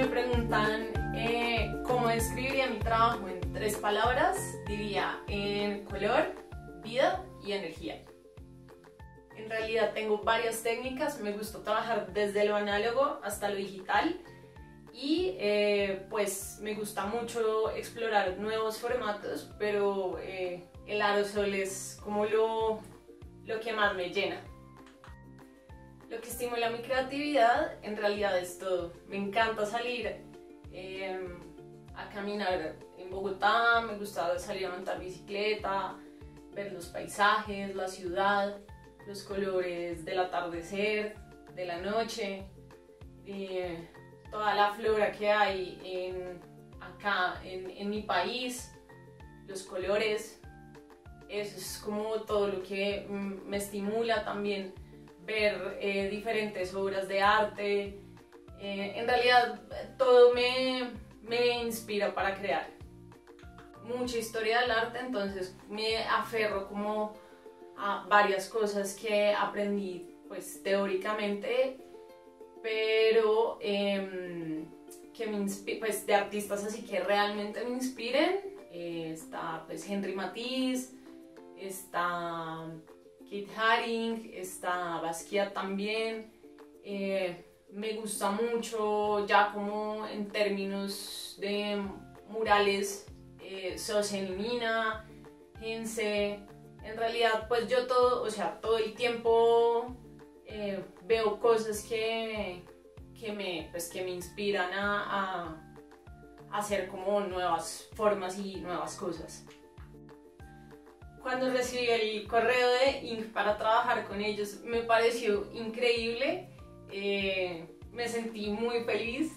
me preguntan cómo describiría mi trabajo en 3 palabras, diría en color, vida y energía. En realidad tengo varias técnicas, me gusta trabajar desde lo análogo hasta lo digital y pues me gusta mucho explorar nuevos formatos, pero el aerosol es como lo que más me llena. Lo que estimula mi creatividad en realidad es todo. Me encanta salir a caminar en Bogotá, me gusta salir a montar bicicleta, ver los paisajes, la ciudad, los colores del atardecer, de la noche, toda la flora que hay acá en mi país, los colores. Eso es como todo lo que me estimula también. Ver diferentes obras de arte, en realidad todo me inspira para crear. Mucha historia del arte, entonces me aferro como a varias cosas que aprendí pues teóricamente, pero pues de artistas así que realmente me inspiren. Está pues Henri Matisse, está Keith Haring, está Basquiat también. Me gusta mucho ya como en términos de murales, Sosen Mina, Hense. En realidad pues yo todo el tiempo veo cosas que me inspiran a hacer como nuevas formas y nuevas cosas. Cuando recibí el correo de Ink para trabajar con ellos me pareció increíble, me sentí muy feliz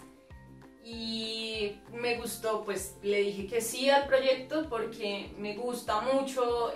y me gustó, pues le dije que sí al proyecto porque me gusta mucho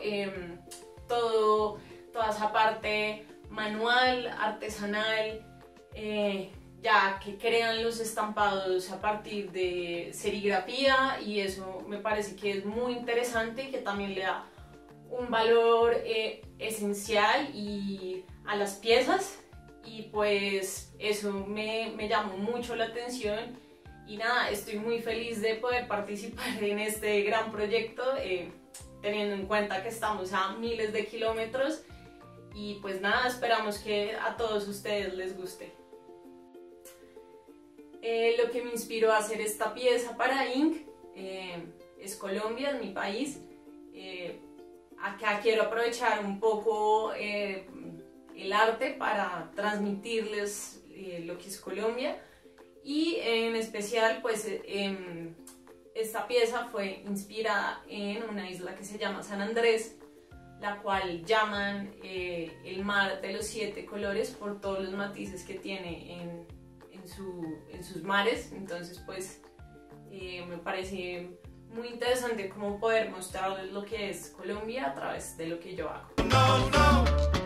toda esa parte manual, artesanal, ya que crean los estampados a partir de serigrafía, y eso me parece que es muy interesante y que también le da un valor esencial a las piezas, y pues eso me llamó mucho la atención. Y nada, estoy muy feliz de poder participar en este gran proyecto, teniendo en cuenta que estamos a miles de kilómetros, y pues nada, esperamos que a todos ustedes les guste. Lo que me inspiró a hacer esta pieza para Ink es Colombia, es mi país. Acá quiero aprovechar un poco el arte para transmitirles lo que es Colombia, y en especial pues esta pieza fue inspirada en una isla que se llama San Andrés, la cual llaman el mar de los 7 colores por todos los matices que tiene en sus mares. Entonces pues me parece muy interesante cómo poder mostrarles lo que es Colombia a través de lo que yo hago. No, no.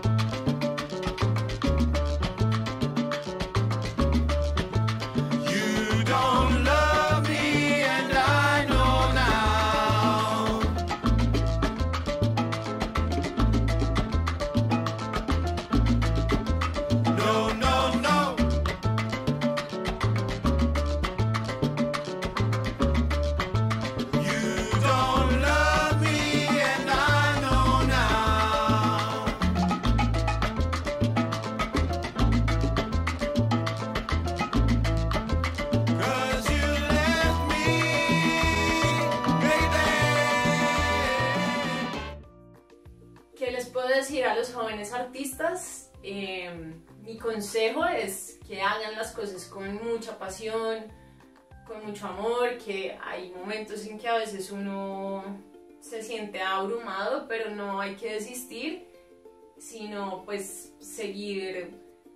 Decir a los jóvenes artistas, mi consejo es que hagan las cosas con mucha pasión, con mucho amor, que hay momentos en que a veces uno se siente abrumado, pero no hay que desistir, sino pues seguir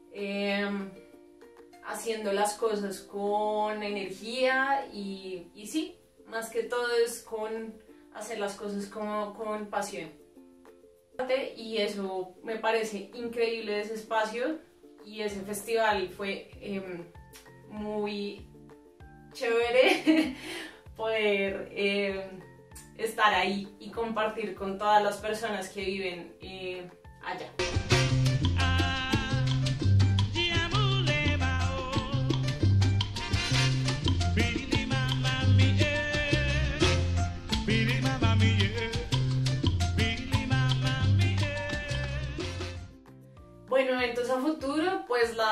haciendo las cosas con energía, y sí, más que todo es con hacer las cosas con pasión. Y eso me parece increíble de ese espacio, y ese festival fue muy chévere poder estar ahí y compartir con todas las personas que viven allá.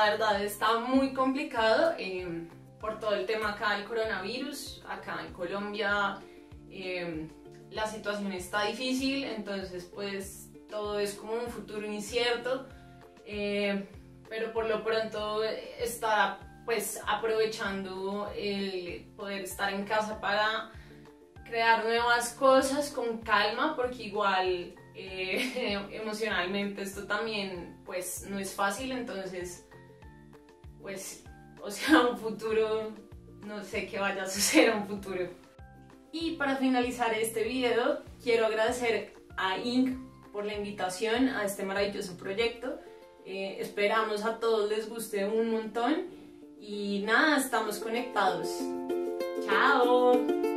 la verdad está muy complicado por todo el tema acá del coronavirus. Acá en Colombia la situación está difícil, entonces pues todo es como un futuro incierto, pero por lo pronto está pues aprovechando el poder estar en casa para crear nuevas cosas con calma, porque igual emocionalmente esto también pues no es fácil, entonces pues o sea un futuro, no sé qué vaya a suceder a un futuro. Y para finalizar este video quiero agradecer a Inc por la invitación a este maravilloso proyecto. Esperamos a todos les guste un montón y nada, estamos conectados. ¡Chao!